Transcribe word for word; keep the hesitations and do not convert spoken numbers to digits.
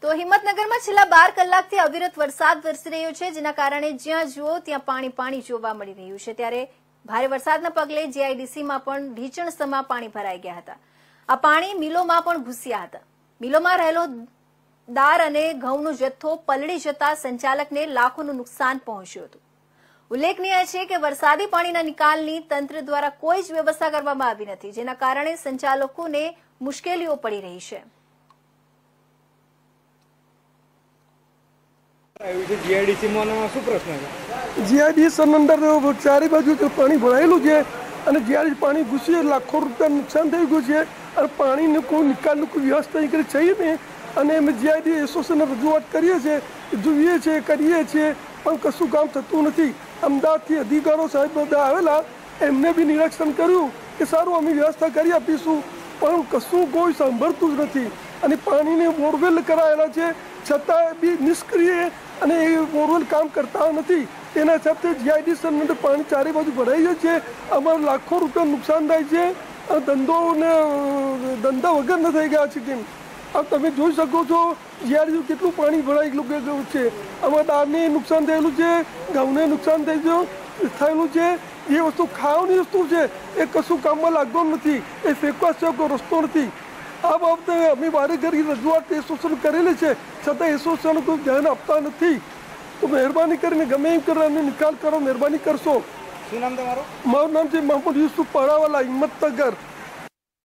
તો હિંમતનગરમાં છેલ્લા બાર કલાકથી અવિરત વરસાદ વરસી રહ્યો છે, જેના કારણે જ્યાં જુઓ ત્યાં પાણી પાણી જોવા મળી રહ્યું છે। ત્યારે ભારે વરસાદના પગલે જીઆઈડીસીમાં પણ ઢીચણસમા પાણી ભરાઈ ગયા હતા। આ પાણી મિલોમાં પણ ઘૂસ્યા હતા। મિલોમાં રહેલો દાર અને ઘઉંનો જથ્થો પલળી જતા સંચાલકને લાખોનું નુકસાન પહોંચ્યું હતું। ઉલ્લેખનીય છે કે વરસાદી પાણીના નિકાલની તંત્ર દ્વારા કોઈ જ વ્યવસ્થા કરવામાં આવી નથી, જેના કારણે સંચાલકોને મુશ્કેલીઓ પડી રહી છે। જીઆઈડીસી માં શું પ્રશ્ન છે? જીઆઈડીસી અંદર ચારે બાજુ પાણી ભરાયેલું છે અને જ્યારે પાણી ઘૂસી લાખો રૂપિયા નુકસાન થઈ ગયું છે અને પાણીનો કોઈ નિકાલની કોઈ વ્યવસ્થા કરી છે નહીં। અને અમે જીઆઈડી એસોસિએશનને રજૂઆત કરીએ છીએ, જોઈએ છીએ, કરીએ છીએ, પણ કશું કામ થતું નથી। અમદાવાદથી અધિકારીઓ સાહેબ બધા આવેલા, એમને બી નિરીક્ષણ કર્યું કે સારું અમે વ્યવસ્થા કરી આપીશું, પણ કશું કોઈ સાંભળતું જ નથી। અને પાણીને બોરવેલ કરાયેલા છે છતાં બી નિષ્ક્રિય અને એ બોરવેલ કામ કરતા નથી। તેના સાથે જીઆઈડીસી અંદર પાણી ચારે બાજુ ભરાઈ જાય છે, અમારે લાખો રૂપિયા નુકસાન થાય છે, ધંધોને ધંધા વગર ન થઈ ગયા છે। કેમ આ તમે જોઈ શકો છો જીઆઈડીસી કેટલું પાણી ભરાઈ ગયું છે। આમાં દાળને નુકસાન થયેલું છે, ઘઉંને નુકસાન થયેલું થયેલું છે। જે વસ્તુ ખાવાની વસ્તુ છે એ કશું કામમાં લાગતો નથી, એ ફેંકવા સિવાય કોઈ રસ્તો નથી। આ બાબતે અમે વારે ઘડી રજૂઆત એસોસિએશન કરેલી છે, છતાં એસોસિએશન કોઈ ધ્યાન આપતા નથી। તો મહેરબાની કરીને ગમે એમ કરીને નિકાલ કરો, મહેરબાની કરશો। શું નામ તમારું? મારું નામ છે મોહમ્મદ યુસુફ પરાવાલા, હિંમતનગર।